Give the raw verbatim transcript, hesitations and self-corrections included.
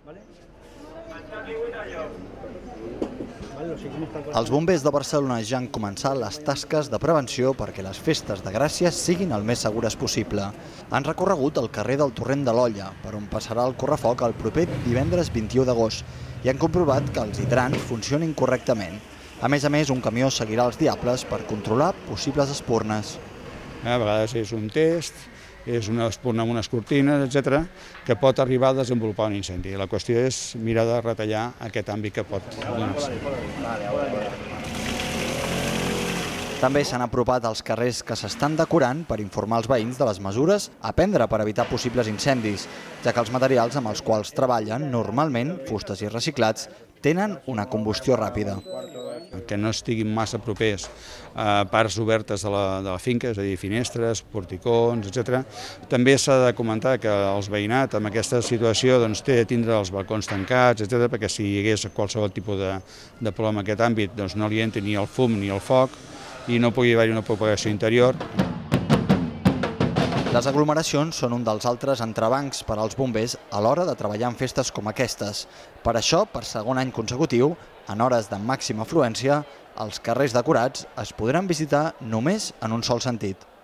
Els bombers de Barcelona ja han començat les tasques de prevenció perquè les festes de Gràcia siguin el més segures possible. Han recorregut el carrer del Torrent de l'Olla, per on passarà el correfoc el proper divendres vint-i-u d'agost, i han comprovat que els hidrants funcionin correctament. A més a més, un camió seguirà els diables per controlar possibles espurnes. A vegades és un test, és una espurna amb unes cortines, etcètera, que pot arribar a desenvolupar un incendi. La qüestió és mirar de retallar aquest àmbit que pot donar-se. També s'han apropat als carrers que s'estan decorant per informar els veïns de les mesures a prendre per evitar possibles incendis, ja que els materials amb els quals treballen, normalment, fustes i reciclats, tenen una combustió ràpida. Que no estiguin massa propers a parts obertes de la, de la finca, és a dir, finestres, porticons, etcètera. També s'ha de comentar que els veïnat amb aquesta situació doncs, té de tindre els balcons tancats, etcètera, perquè si hi hagués qualsevol tipus de, de problema en aquest àmbit doncs, no li entri ni el fum ni el foc i no pugui haver-hi una propagació interior. Les aglomeracions són un dels altres entrebancs per als bombers a l'hora de treballar en festes com aquestes. Per això, per segon any consecutiu, en hores de màxima afluència, els carrers decorats es podran visitar només en un sol sentit.